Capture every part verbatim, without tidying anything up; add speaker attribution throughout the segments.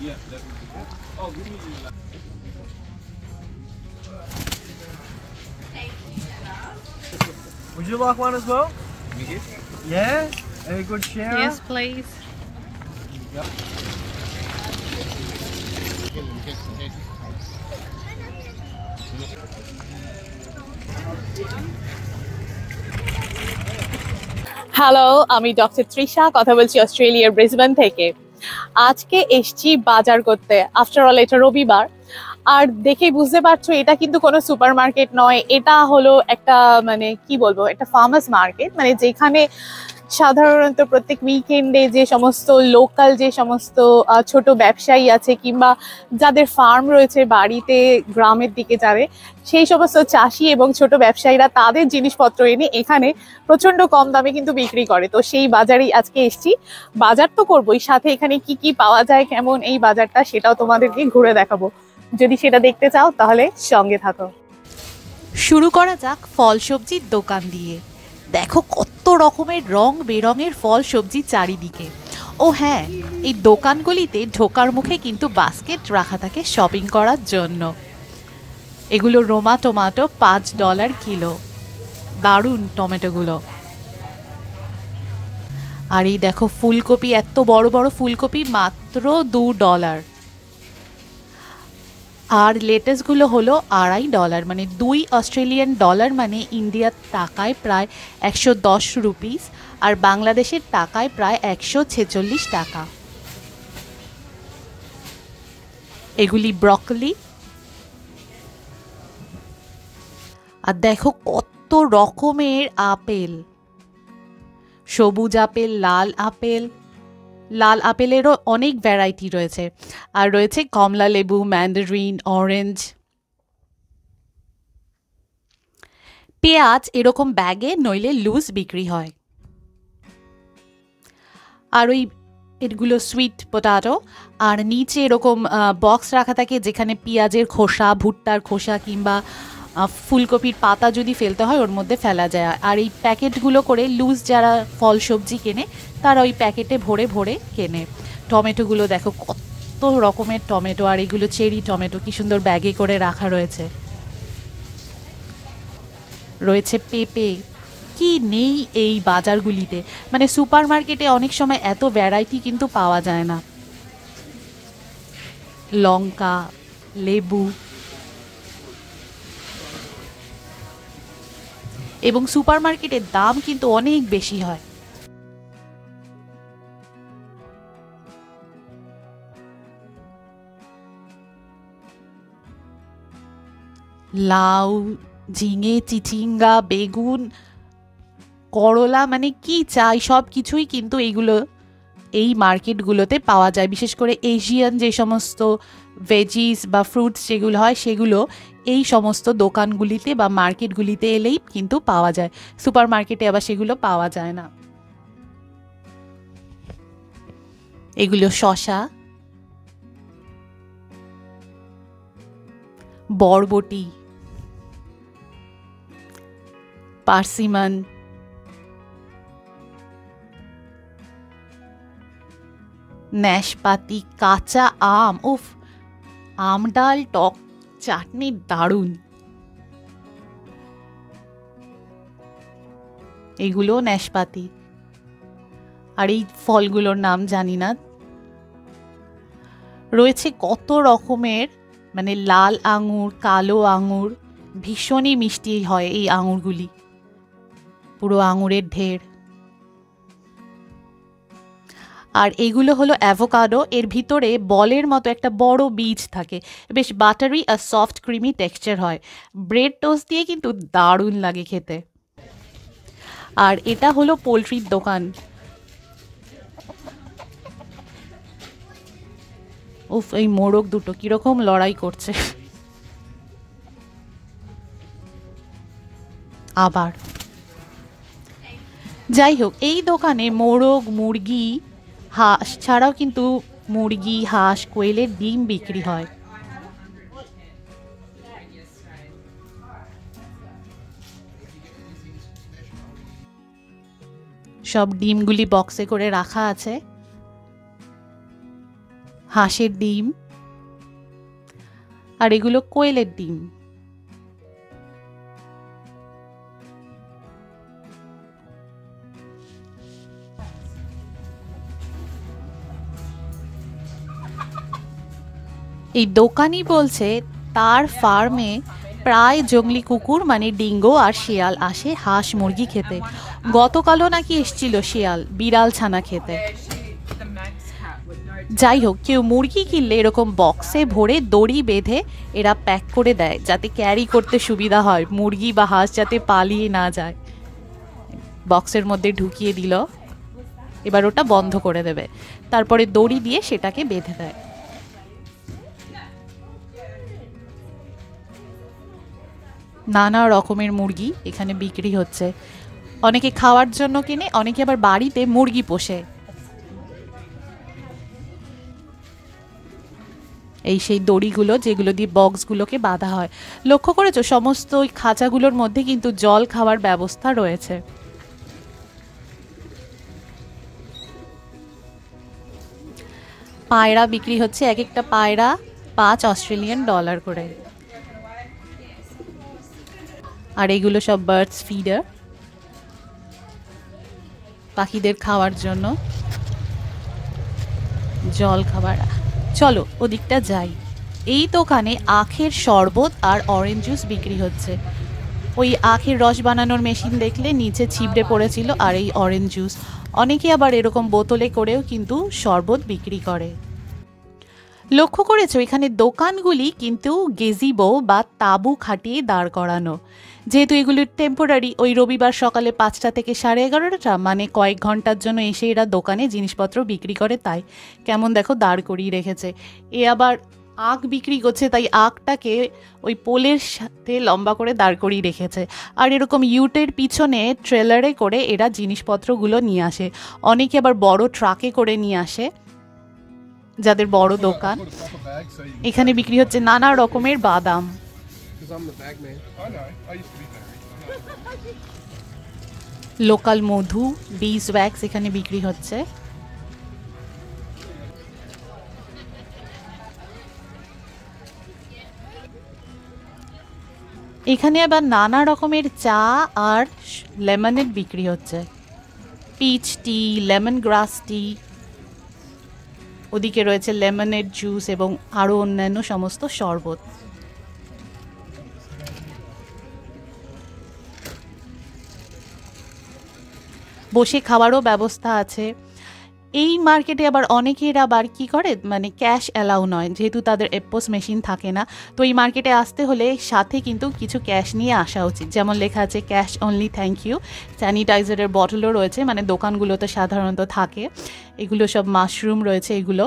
Speaker 1: Would you like one as well? Yeah? A good shower?
Speaker 2: Yes, please.
Speaker 1: Yep.
Speaker 2: Hello, আমি doctor Trisha, কথা বলছি অস্ট্রেলিয়ার Brisbane থেকে। আজকে এসছি বাজার করতে। আফটার অল এটা রবিবার, আর দেখেই বুঝতে পারছো এটা কিন্তু কোনো সুপার মার্কেট নয়, এটা হলো একটা মানে কি বলবো একটা ফার্মার্স মার্কেট, মানে যেখানে সাধারণত প্রত্যেক উইকেন্ডে যে সমস্ত লোকাল যে সমস্ত ছোট ব্যবসায়ী আছে কিংবা যাদের ফার্ম রয়েছে বাড়িতে গ্রামের দিকে যাবে, সেই সমস্ত চাষি এবং ছোট ব্যবসায়ীরা তাদের জিনিসপত্র এনে এখানে প্রচন্ড কম দামে কিন্তু বিক্রি করে। তো সেই বাজারেই আজকে এসছি। বাজার তো করবোই, সাথে এখানে কি কি পাওয়া যায়, কেমন এই বাজারটা, সেটাও তোমাদেরকে ঘুরে দেখাবো। যদি সেটা দেখতে চাও তাহলে সঙ্গে থাকো।
Speaker 3: শুরু করা যাক ফল সবজির দোকান দিয়ে। দেখো কত রকমের রং বেরঙের ফল সবজি চারিদিকে। ও হ্যাঁ, এই দোকানগুলিতে ঢোকার মুখে কিন্তু বাস্কেট রাখা থাকে শপিং করার জন্য। এগুলো রোমা টমেটো পাঁচ ডলার কিলো, দারুণ টমেটোগুলো। আর এই দেখো ফুলকপি, এত বড় বড় ফুলকপি মাত্র দু ডলার। আর লেটেসগুলো হলো আড়াই ডলার, মানে দুই অস্ট্রেলিয়ান ডলার, মানে ইন্ডিয়ার টাকায় প্রায় একশো দশ রুপিস, আর বাংলাদেশের টাকায় প্রায় একশো ছেচল্লিশ টাকা। এগুলি ব্রকলি। আর দেখো কত রকমের আপেল, সবুজ আপেল, লাল আপেল। লাল আপেলেরও অনেক ভ্যারাইটি রয়েছে, আর রয়েছে কমলা লেবু, ম্যান্ডারিন, অরেঞ্জ। পেঁয়াজ এরকম ব্যাগে নইলে লুজ বিক্রি হয়। আর ওই এগুলো সুইট পটাটো, আর নিচে এরকম বক্স রাখা থাকে যেখানে পেঁয়াজের খোসা, ভুট্টার খোসা কিংবা ফুলকপির পাতা যদি ফেলতে হয় ওর মধ্যে ফেলা যায়। আর এই প্যাকেটগুলো করে লুজ যারা ফল সবজি কেনে তারা ওই প্যাকেটে ভরে ভরে কেনে। টমেটোগুলো দেখো কত রকমের টমেটো, আর এগুলো চেরি টমেটো, কি সুন্দর ব্যাগে করে রাখা রয়েছে। রয়েছে পেঁপে। কি নেই এই বাজারগুলিতে, মানে সুপার মার্কেটে অনেক সময় এত ভ্যারাইটি কিন্তু পাওয়া যায় না। লঙ্কা, লেবু, এবং সুপার মার্কেটের দাম কিন্তু অনেক বেশি হয়। লাউ, ঝিঙে, চিচিঙ্গা, বেগুন, করলা, মানে কি চাই সব কিছুই কিন্তু এইগুলো এই মার্কেটগুলোতে পাওয়া যায়। বিশেষ করে এশিয়ান যে সমস্ত ভেজিস বা ফ্রুটস যেগুলো হয় সেগুলো এই সমস্ত দোকানগুলিতে বা মার্কেটগুলিতে এলেই কিন্তু পাওয়া যায়। সুপার মার্কেটে আবার সেগুলো পাওয়া যায় না। এগুলো শসা, বরবটি, পার্সিমন, নাশপাতি, কাঁচা আম। উফ, আম ডাল টক চাটনি দারুণ। এগুলো নাশপাতি, আর এই ফলগুলোর নাম জানি না। রয়েছে কত রকমের, মানে লাল আঙুর, কালো আঙুর, ভীষণই মিষ্টি হয় এই আঙুরগুলি, পুরো আঙুরের ঢের। আর এগুলো হলো অ্যাভোকাডো, এর ভিতরে বলের মতো একটা বড় বীজ থাকে, বেশ বাটারি আর সফট ক্রিমি টেক্সচার হয়। ব্রেড টোস্ট দিয়ে কিন্তু দারুণ লাগে খেতে। আর এটা হলো পোলট্রির দোকান। উফ, এই মোরগ দুটো কিরকম লড়াই করছে। আবার যাই হোক, এই দোকানে মোরগ, মুরগি, হাঁস ছাড়াও কিন্তু মুরগি, হাঁস, কোয়েলের ডিম বিক্রি হয়। সব ডিমগুলি বক্সে করে রাখা আছে। হাঁসের ডিম, আর এগুলো কোয়েলের ডিম। এই দোকানি বলছে তার ফার্মে প্রায় জংলি কুকুর মানে ডিঙ্গো আর শিয়াল আসে হাঁস মুরগি খেতে। গতকালও নাকি এসছিল শিয়াল বিড়াল ছানা খেতে। যাই হোক, কেউ মুরগি কিনলে এরকম বক্সে ভরে দড়ি বেঁধে এরা প্যাক করে দেয় যাতে ক্যারি করতে সুবিধা হয়, মুরগি বা হাঁস যাতে পালিয়ে না যায়। বক্সের মধ্যে ঢুকিয়ে দিল, এবার ওটা বন্ধ করে দেবে, তারপরে দড়ি দিয়ে সেটাকে বেঁধে দেয়। নানা রকমের মুরগি এখানে বিক্রি হচ্ছে। অনেকে খাওয়ার জন্য কিনে, অনেকে আবার বাড়িতে মুরগি পোষে। এই সেই দড়িগুলো যেগুলো দিয়ে বক্সগুলোকে বাঁধা হয়। লক্ষ্য করেছো সমস্ত ওই খাঁচাগুলোর মধ্যে কিন্তু জল খাওয়ার ব্যবস্থা রয়েছে। পায়রা বিক্রি হচ্ছে, এক একটা পায়রা পাঁচ অস্ট্রেলিয়ান ডলার করে। আর এগুলো সব বার্ডস ফিডার, পাখিদের খাওয়ার জন্য জল খাবার। চলো ওদিকটা যাই। এই দোকানে আখের শরবত আর অরেঞ্জ জুস বিক্রি হচ্ছে। ওই আখের রস বানানোর মেশিন দেখলে নিচে ছিবড়ে পড়েছিল, আর এই অরেঞ্জ জুস। অনেকে আবার এরকম বোতলে করেও কিন্তু শরবত বিক্রি করে। লক্ষ্য করেছো এখানে দোকানগুলি কিন্তু গেজিবো বা তাঁবু খাটিয়ে দাঁড় করানো। যেহেতু এগুলি টেম্পোরারি, ওই রবিবার সকালে পাঁচটা থেকে সাড়ে এগারোটা মানে কয়েক ঘন্টার জন্য এসে এরা দোকানে জিনিসপত্র বিক্রি করে, তাই কেমন দেখো দাঁড় করিয়ে রেখেছে। এ আবার আখ বিক্রি করছে, তাই আখটাকে ওই পোলের সাথে লম্বা করে দাঁড় করিয়ে রেখেছে। আর এরকম ইউটের পিছনে ট্রেলারে করে এরা জিনিসপত্রগুলো নিয়ে আসে। অনেকে আবার বড় ট্রাকে করে নিয়ে আসে যাদের বড় দোকান। এখানে বিক্রি হচ্ছে নানা রকমের বাদাম। লোকাল মধু, বিজ ওয়্যাক্স এখানে বিক্রি হচ্ছে। এখানে আবার নানা রকমের চা আর লেমনেড বিক্রি হচ্ছে। পিচ টি, লেমন গ্রাস টি, ওদিকে রয়েছে লেমনেড জুস এবং আরও অন্যান্য সমস্ত শরবত। বসে খাওয়ারও ব্যবস্থা আছে। এই মার্কেটে আবার অনেকের আবার কি করে, মানে ক্যাশ অ্যালাউ নয়, যেহেতু তাদের এপোস মেশিন থাকে না। তো এই মার্কেটে আসতে হলে সাথে কিন্তু কিছু ক্যাশ নিয়ে আসা উচিত। যেমন লেখা আছে ক্যাশ অনলি, থ্যাংক ইউ। স্যানিটাইজারের বটলও রয়েছে, মানে দোকানগুলোতে সাধারণত থাকে। এগুলো সব মাশরুম রয়েছে এগুলো।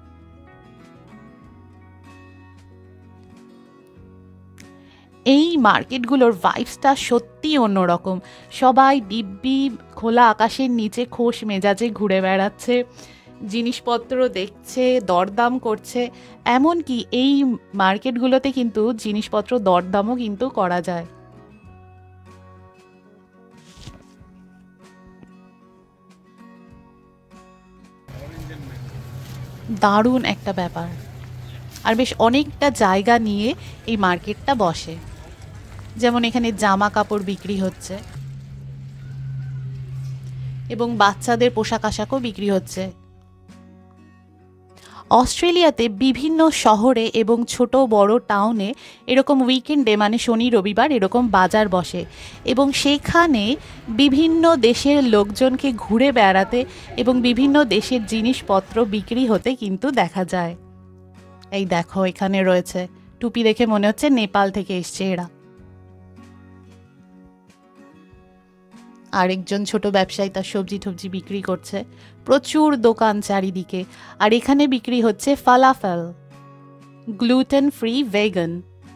Speaker 3: এই মার্কেটগুলোর ভাইবসটা সত্যি অন্যরকম। সবাই দিব্যি খোলা আকাশের নিচে খোশ মেজাজে ঘুরে বেড়াচ্ছে, জিনিসপত্র দেখছে, দরদাম করছে। এমনকি এই মার্কেটগুলোতে কিন্তু জিনিসপত্র দরদামও কিন্তু করা যায়। দারুণ একটা ব্যাপার। আর বেশ অনেকটা জায়গা নিয়ে এই মার্কেটটা বসে। যেমন এখানে জামা কাপড় বিক্রি হচ্ছে এবং বাচ্চাদের পোশাক আশাকও বিক্রি হচ্ছে। অস্ট্রেলিয়াতে বিভিন্ন শহরে এবং ছোট বড় টাউনে এরকম উইকেন্ডে মানে শনি রবিবার এরকম বাজার বসে এবং সেখানে বিভিন্ন দেশের লোকজনকে ঘুরে বেড়াতে এবং বিভিন্ন দেশের জিনিসপত্র বিক্রি হতে কিন্তু দেখা যায়। এই দেখো এখানে রয়েছে, টুপি দেখে মনে হচ্ছে নেপাল থেকে এসছে এরা। আরেকজন ছোট ব্যবসায়ী তার সবজি টবজি বিক্রি করছে। প্রচুর দোকান চারিদিকে। আর এখানে বিক্রি হচ্ছে ফালাফেল, গ্লুটেন ফ্রি ভেগান।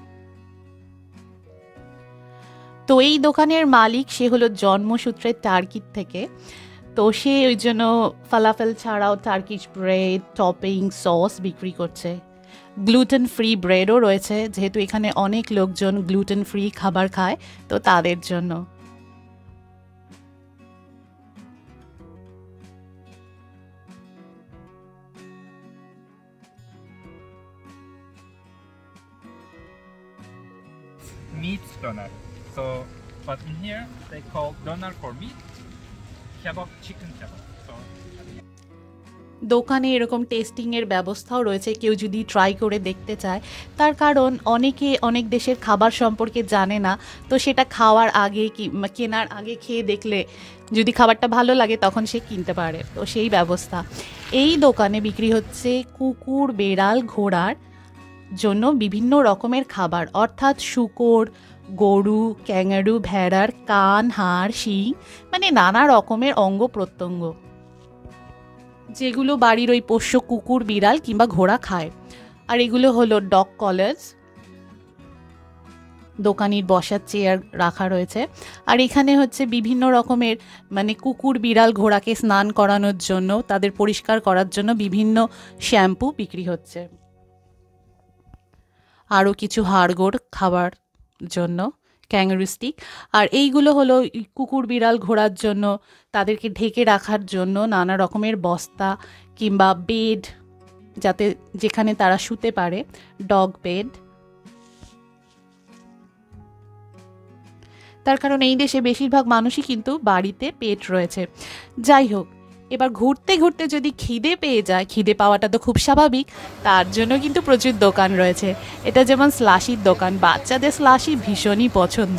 Speaker 3: তো এই দোকানের মালিক সে হলো জন্মসূত্রে টার্কির থেকে। তো সে ওই জন্য ফালাফেল ছাড়াও টার্কিশ ব্রেড, টপিং, সস বিক্রি করছে। গ্লুটেন ফ্রি ব্রেডও রয়েছে, যেহেতু এখানে অনেক লোকজন গ্লুটেন ফ্রি খাবার খায়, তো তাদের জন্য।
Speaker 4: meat donut. So, but in here they call donut for meat, kebab chicken kebab. So.
Speaker 3: দোকানে এরকম টেস্টিংয়ের ব্যবস্থাও রয়েছে কেউ যদি ট্রাই করে দেখতে চায়, তার কারণ অনেকে অনেক দেশের খাবার সম্পর্কে জানে না, তো সেটা খাওয়ার আগে কি কেনার আগে খেয়ে দেখলে যদি খাবারটা ভালো লাগে তখন সে কিনতে পারে, তো সেই ব্যবস্থা। এই দোকানে বিক্রি হচ্ছে কুকুর, বেড়াল, ঘোড়ার জন্য বিভিন্ন রকমের খাবার, অর্থাৎ শূকর, গরু, ক্যাঙ্গারু, ভেড়ার কান, হাড়, শিং, মানে নানা রকমের অঙ্গ প্রত্যঙ্গ, যেগুলো বাড়ির ওই পোষ্য কুকুর, বিড়াল কিংবা ঘোড়া খায়। আর এগুলো হলো ডগ কলার্স। দোকানির বসার চেয়ার রাখা রয়েছে। আর এখানে হচ্ছে বিভিন্ন রকমের মানে কুকুর, বিড়াল, ঘোড়াকে স্নান করানোর জন্য, তাদের পরিষ্কার করার জন্য বিভিন্ন শ্যাম্পু বিক্রি হচ্ছে। আরও কিছু হাড়গোড় খাবার জন্য, ক্যাঙ্গারু স্টিক। আর এইগুলো হলো কুকুর, বিড়াল, ঘোড়ার জন্য তাদেরকে ঢেকে রাখার জন্য নানা রকমের বস্তা কিংবা বেড, যাতে যেখানে তারা শুতে পারে, ডগ বেড। তার কারণ এই দেশে বেশিরভাগ মানুষই কিন্তু বাড়িতে পেট রয়েছে। যাই হোক, এবার ঘুরতে ঘুরতে যদি খিদে পেয়ে যায়, খিদে পাওয়াটা তো খুব স্বাভাবিক, তার জন্য কিন্তু প্রচুর দোকান রয়েছে। এটা যেমন স্লাশির দোকান, বাচ্চাদের স্লাশি ভীষণই পছন্দ।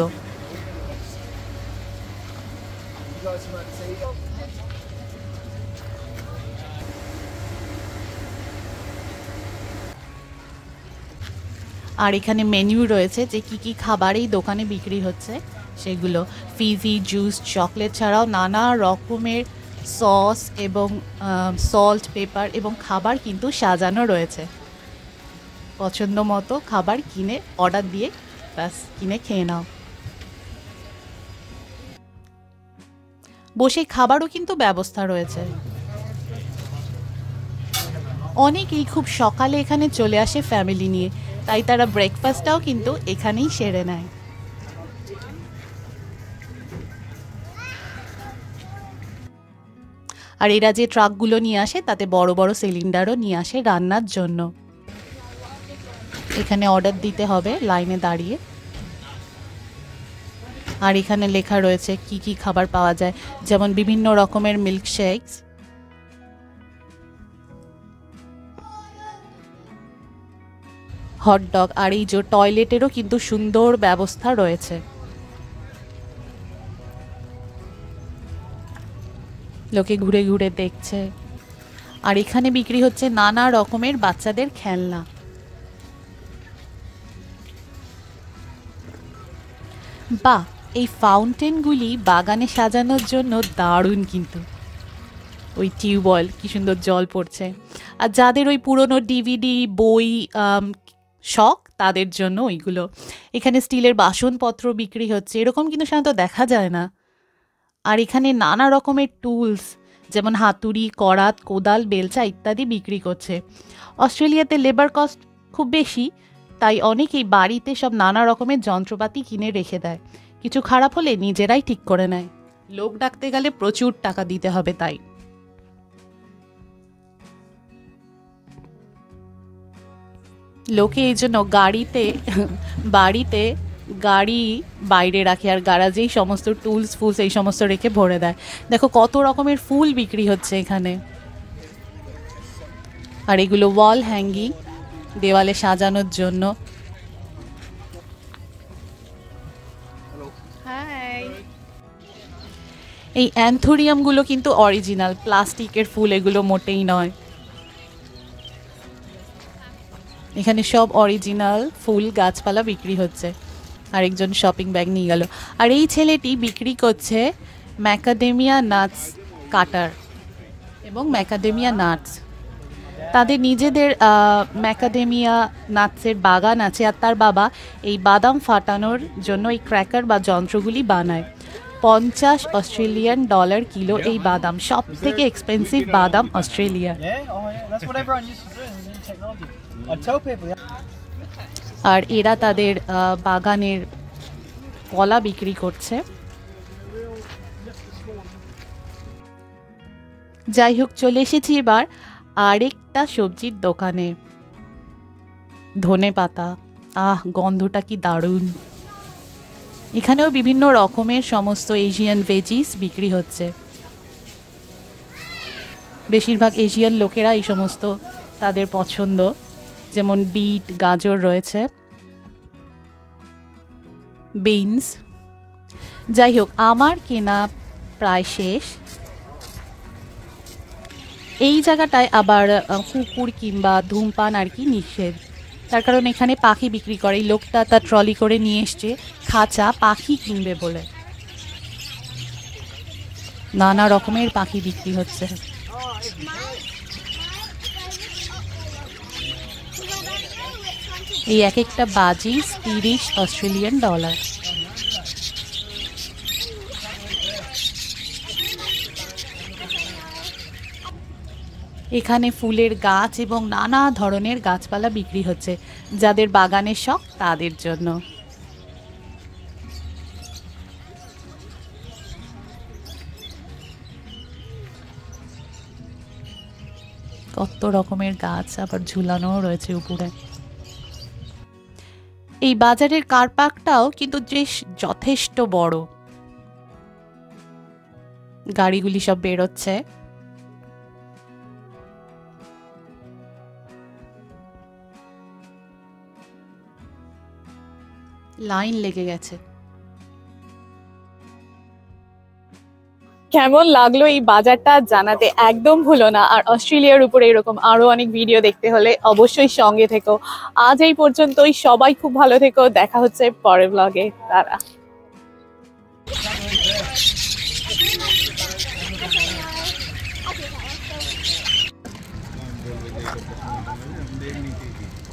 Speaker 3: আর এখানে মেনু রয়েছে যে কি কি খাবার এই দোকানে বিক্রি হচ্ছে সেগুলো। ফিজি, জুস, চকলেট ছাড়াও নানা রকমের সস এবং সল্ট, পেপার এবং খাবার কিন্তু সাজানো রয়েছে। পছন্দ মতো খাবার কিনে অর্ডার দিয়ে ব্যাস কিনে খেয়ে নাও। বসে খাবারও কিন্তু ব্যবস্থা রয়েছে। অনেকেই খুব সকালে এখানে চলে আসে ফ্যামিলি নিয়ে, তাই তারা ব্রেকফাস্টটাও কিন্তু এখানেই সেরে নেয়। আর এরা যে ট্রাকগুলো নিয়ে আসে তাতে বড় বড় সিলিন্ডারও নিয়ে আসে রান্নার জন্য। এখানে অর্ডার দিতে হবে লাইনে দাঁড়িয়ে। আর এখানে লেখা রয়েছে কি কি খাবার পাওয়া যায়, যেমন বিভিন্ন রকমের মিল্ক শেকস, হটডগ। আর এই যে টয়লেটেরও কিন্তু সুন্দর ব্যবস্থা রয়েছে। লোকে ঘুরে ঘুরে দেখছে। আর এখানে বিক্রি হচ্ছে নানা রকমের বাচ্চাদের খেলনা। বা এই ফাউন্টেনগুলি বাগানে সাজানোর জন্য দারুণ কিন্তু। ওই টিউবওয়েল, কি সুন্দর জল পড়ছে। আর যাদের ওই পুরনো ডিভিডি, বই শখ, তাদের জন্য ওইগুলো। এখানে স্টিলের বাসনপত্র বিক্রি হচ্ছে, এরকম কিন্তু সাধারণত দেখা যায় না। আর এখানে নানা রকমের টুলস, যেমন হাতুড়ি, করাত, কোদাল, বেলচা ইত্যাদি বিক্রি করছে। অস্ট্রেলিয়াতে লেবার কস্ট খুব বেশি, তাই অনেকেই বাড়িতে সব নানা রকমের যন্ত্রপাতি কিনে রেখে দেয়। কিছু খারাপ হলে নিজেরাই ঠিক করে নেয়। লোক ডাকতে গেলে প্রচুর টাকা দিতে হবে তাই। লোকে এই জন্য গাড়িতে বাড়িতে গাড়ি বাইরে রাখে, আর গ্যারাজেই সমস্ত টুলস ফুলস এই সমস্ত রেখে ভরে দেয়। দেখো কত রকমের ফুল বিক্রি হচ্ছে এখানে। আর এগুলো ওয়াল হ্যাঙ্গিং, দেওয়ালে সাজানোর জন্য। এই অ্যান্থোরিয়ামগুলো কিন্তু অরিজিনাল, প্লাস্টিকের ফুল এগুলো মোটেই নয়। এখানে সব অরিজিনাল ফুল গাছপালা বিক্রি হচ্ছে। আরেকজন শপিং ব্যাগ নিয়ে গেল। আর এই ছেলেটি বিক্রি করছে ম্যাকাডেমিয়া নাটস কাটার এবং ম্যাকাডেমিয়া নাটস। তাদের নিজেদের ম্যাকাডেমিয়া নাটসের বাগান আছে, আর তার বাবা এই বাদাম ফাটানোর জন্য এই ক্র্যাকার বা যন্ত্রগুলি বানায়। পঞ্চাশ অস্ট্রেলিয়ান ডলার কিলো এই বাদাম, সব থেকে এক্সপেন্সিভ বাদাম অস্ট্রেলিয়া। আর এরা তাদের বাগানের কলা বিক্রি করছে। যাই হোক, চলে এসেছি এবার আরেকটা সবজির দোকানে। ধনে পাতা, আহ গন্ধটা কি দারুণ। এখানেও বিভিন্ন রকমের সমস্ত এশিয়ান ভেজিস বিক্রি হচ্ছে। বেশিরভাগ এশিয়ান লোকেরা এই সমস্ত তাদের পছন্দ, যেমন বিট, গাজর রয়েছে, বিনস। যাই হোক, আমার কেনা প্রায় শেষ। এই জায়গাটায় আবার কুকুর কিংবা ধূমপান আর কি নিষেধ, তার কারণ এখানে পাখি বিক্রি করে। এই লোকটা তার ট্রলি করে নিয়ে এসছে খাঁচা পাখি কিনবে বলে। নানা রকমের পাখি বিক্রি হচ্ছে। এই এক একটা বাজি তিরিশ অস্ট্রেলিয়ান ডলার। এখানে ফুলের গাছ এবং নানা ধরনের গাছপালা বিক্রি হচ্ছে, যাদের বাগানের শখ তাদের জন্য। কত রকমের গাছ আবার ঝুলানোও রয়েছে উপরে। এই বাজারের কার পার্কটাও কিন্তু বেশ যথেষ্ট বড়। গাড়িগুলি সব বেরোচ্ছে। লাইন লেগে গেছে।
Speaker 2: কেমন লাগলো এই বাজারটা জানাতে একদম ভুলো না। আর অস্ট্রেলিয়ার উপরে এরকম আরো অনেক ভিডিও দেখতে হলে অবশ্যই সঙ্গে থেকো। আজ এই পর্যন্তই, সবাই খুব ভালো থেকো। দেখা হচ্ছে পরের ব্লগে। তারা
Speaker 1: Dia ni